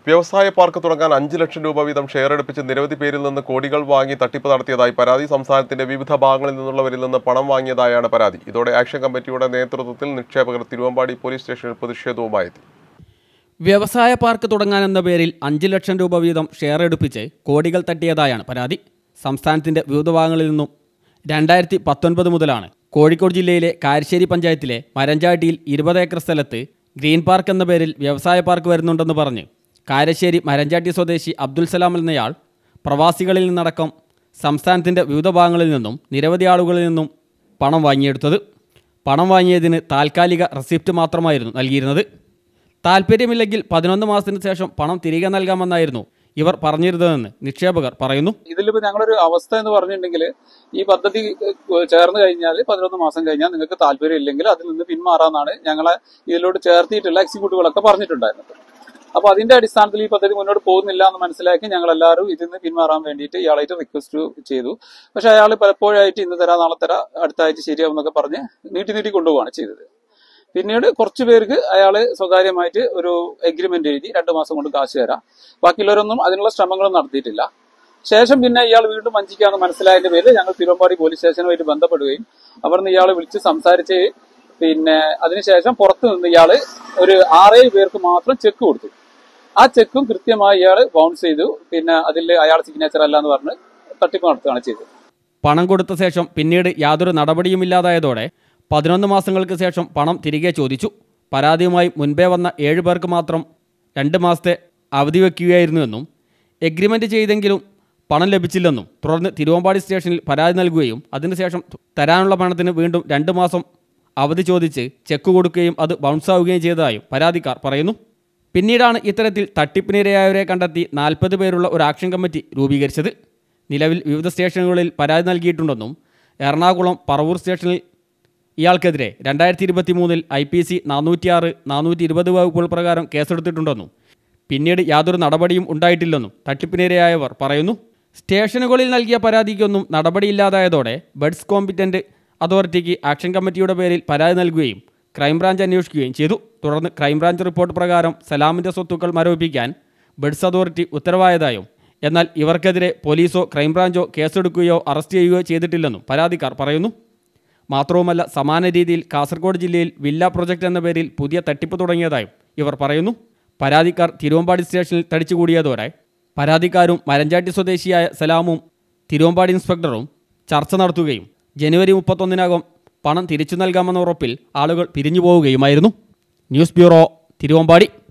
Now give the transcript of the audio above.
വ്യവസായ പാർക്ക് തുടങ്ങാൻ 5 ലക്ഷം രൂപ വീതം ഷെയർ എടുപ്പിച്ച് നിരവധി പേരിൽ നിന്ന് കോടികൾ വാങ്ങി തട്ടിപ്പ് നടത്തിയതായി പരാതി. സംസ്ഥാനത്തിന്റെ വിവിധ ഭാഗങ്ങളിൽ നിന്നുള്ളവരിൽ നിന്ന് പണം വാങ്ങിയതായാണ് പരാതി. ഇതോടെ ആക്ഷൻ കമ്മിറ്റിയുടെ നേതൃത്വത്തിൽ നിക്ഷേപകർ തിരുവമ്പാടി പോലീസ് സ്റ്റേഷനിൽ പ്രതിഷേധവുമായെത്തി. വ്യവസായ പാർക്ക് തുടങ്ങാനെന്ന പേരിൽ 5 ലക്ഷം രൂപ വീതം ഷെയർ എടുപ്പിച്ച് കോടികൾ തട്ടിയതായാണ് പരാതി. സംസ്ഥാനത്തിന്റെ വിവിധ ഭാഗങ്ങളിൽ നിന്നും 2019 മുതലാണ് കോഴിക്കോട് ജില്ലയിലെ കാരശ്ശേരി പഞ്ചായത്തിലെ മരഞ്ചാട്ടിയിൽ 20 ഏക്കർ സ്ഥലത്ത് ഗ്രീൻ പാർക്ക് എന്ന പേരിൽ വ്യവസായ പാർക്ക് വരുന്നുണ്ടെന്ന് പറഞ്ഞ് കാരശ്ശേരി മരഞ്ചാട്ടി സ്വദേശി അബ്ദുൽ സലാം എന്നയാൾ പ്രവാസികളിൽ നിന്നടക്കം സംസ്ഥാനത്തിൻ്റെ വിവിധ ഭാഗങ്ങളിൽ നിന്നും നിരവധി ആളുകളിൽ നിന്നും പണം വാങ്ങിയെടുത്തത്. പണം വാങ്ങിയതിന് താൽക്കാലിക റെസിപ്റ്റ് മാത്രമായിരുന്നു നൽകിയിരുന്നത്. താൽപ്പര്യമില്ലെങ്കിൽ 11 മാസത്തിന് ശേഷം പണം തിരികെ നൽകാമെന്നായിരുന്നു ഇവർ പറഞ്ഞിരുന്നതെന്ന് നിക്ഷേപകർ പറയുന്നു. ഇതിലിപ്പോൾ ഞങ്ങളൊരു അവസ്ഥ എന്ന് പറഞ്ഞിട്ടുണ്ടെങ്കിൽ ഈ പദ്ധതി ചേർന്ന് കഴിഞ്ഞാൽ 11 മാസം കഴിഞ്ഞാൽ നിങ്ങൾക്ക് താല്പര്യം ഇല്ലെങ്കിൽ അതിൽ നിന്ന് പിന്മാറാന്നാണ് ഞങ്ങളെ ഇതിലോട്ട് ചേർത്തിയിട്ടുള്ള എക്സിക്യൂട്ടീവുകളൊക്കെ പറഞ്ഞിട്ടുണ്ടായിരുന്നത്. അപ്പോൾ അതിന്റെ അടിസ്ഥാനത്തിൽ ഈ പദ്ധതി മുന്നോട്ട് പോകുന്നില്ല എന്ന് മനസ്സിലാക്കി ഞങ്ങളെല്ലാവരും ഇതിൽ നിന്ന് പിന്മാറാൻ വേണ്ടിയിട്ട് ഇയാളായിട്ട് റിക്വസ്റ്റ് ചെയ്തു. പക്ഷെ അയാൾ പലപ്പോഴായിട്ട് ഇന്ന് തരാം നാളെ തരാം അടുത്ത ആഴ്ച ശരിയാവും എന്നൊക്കെ പറഞ്ഞ് നീട്ടി കൊണ്ടുപോവാണ് ചെയ്തത്. പിന്നീട് കുറച്ചു പേർക്ക് അയാൾ സ്വകാര്യമായിട്ട് ഒരു എഗ്രിമെന്റ് എഴുതി 2 മാസം കൊണ്ട് കാശ് തരാം, ബാക്കിയുള്ളവരൊന്നും അതിനുള്ള ശ്രമങ്ങളും നടത്തിയിട്ടില്ല. ശേഷം പിന്നെ ഇയാൾ വീണ്ടും വഞ്ചിക്കാന്ന് മനസ്സിലായതിന്റെ പേരിൽ ഞങ്ങൾ തിരുവമ്പാടി പോലീസ് സ്റ്റേഷനുമായിട്ട് ബന്ധപ്പെടുകയും അവിടുന്ന് ഇയാളെ വിളിച്ച് സംസാരിച്ച് പിന്നെ അതിനുശേഷം പുറത്തു നിന്ന് ഇയാള് ഒരു 6-7 പേർക്ക് മാത്രം ചെക്ക് കൊടുത്തു. ആ ചെക്കും കൃത്യമായി ഇയാൾ ബൗൺസ് ചെയ്തു. പിന്നെ അതിൽ അയാൾ സിഗ്നേച്ചർ അല്ല എന്ന് പറഞ്ഞ് തട്ടിപ്പ് നടത്തുകയാണ് ചെയ്തത്. പണം കൊടുത്ത ശേഷം പിന്നീട് യാതൊരു നടപടിയുമില്ലാതായതോടെ 11 മാസങ്ങൾക്ക് ശേഷം പണം തിരികെ ചോദിച്ചു. പരാതിയുമായി മുൻപേ വന്ന 7 പേർക്ക് മാത്രം 2 മാസത്തെ അവധി വയ്ക്കുകയായിരുന്നുവെന്നും എഗ്രിമെന്റ് ചെയ്തെങ്കിലും പണം ലഭിച്ചില്ലെന്നും തുടർന്ന് തിരുവമ്പാടി സ്റ്റേഷനിൽ പരാതി നൽകുകയും അതിനുശേഷം തരാനുള്ള പണത്തിന് വീണ്ടും 2 മാസം അവധി ചോദിച്ച് ചെക്ക് കൊടുക്കുകയും അത് ബൗൺസാവുകയും ചെയ്തതായും പരാതിക്കാർ പറയുന്നു. പിന്നീടാണ് ഇത്തരത്തിൽ തട്ടിപ്പിനിരയായവരെ കണ്ടെത്തി 40 പേരുള്ള ഒരു ആക്ഷൻ കമ്മിറ്റി രൂപീകരിച്ചത്. നിലവിൽ വിവിധ സ്റ്റേഷനുകളിൽ പരാതി നൽകിയിട്ടുണ്ടെന്നും എറണാകുളം പറവൂർ സ്റ്റേഷനിൽ ഇയാൾക്കെതിരെ 2023 IPC 406, 420 വകുപ്പുകൾ പ്രകാരം കേസെടുത്തിട്ടുണ്ടെന്നും പിന്നീട് യാതൊരു നടപടിയും ഉണ്ടായിട്ടില്ലെന്നും തട്ടിപ്പിനിരയായവർ പറയുന്നു. സ്റ്റേഷനുകളിൽ നൽകിയ പരാതിക്കൊന്നും നടപടിയില്ലാതായതോടെ ബഡ്സ് കോമ്പിറ്റന്റ് അതോറിറ്റിക്ക് ആക്ഷൻ കമ്മിറ്റിയുടെ പേരിൽ പരാതി നൽകുകയും ക്രൈംബ്രാഞ്ച് അന്വേഷിക്കുകയും ചെയ്തു. തുടർന്ന് ക്രൈംബ്രാഞ്ച് റിപ്പോർട്ട് പ്രകാരം സലാമിൻ്റെ സ്വത്തുക്കൾ മരവിപ്പിക്കാൻ ബഡ്സ് അതോറിറ്റി ഉത്തരവായതായും എന്നാൽ ഇവർക്കെതിരെ പോലീസോ ക്രൈംബ്രാഞ്ചോ കേസെടുക്കുകയോ അറസ്റ്റ് ചെയ്യുകയോ ചെയ്തിട്ടില്ലെന്നും പരാതിക്കാർ പറയുന്നു. മാത്രവുമല്ല, സമാന രീതിയിൽ കാസർഗോഡ് ജില്ലയിൽ വില്ല പ്രൊജക്ട് എന്ന പേരിൽ പുതിയ തട്ടിപ്പ് തുടങ്ങിയതായും ഇവർ പറയുന്നു. പരാതിക്കാർ തിരുവമ്പാടി സ്റ്റേഷനിൽ തടിച്ചുകൂടിയതോടെ പരാതിക്കാരും മരഞ്ചാട്ടി സ്വദേശിയായ സലാമും തിരുവമ്പാടി ഇൻസ്പെക്ടറും ചർച്ച നടത്തുകയും ജനുവരി 31-നകം പണം തിരിച്ചു നൽകാമെന്ന ഉറപ്പിൽ ആളുകൾ പിരിഞ്ഞു പോവുകയുമായിരുന്നു. News bureau, Thiruvambady.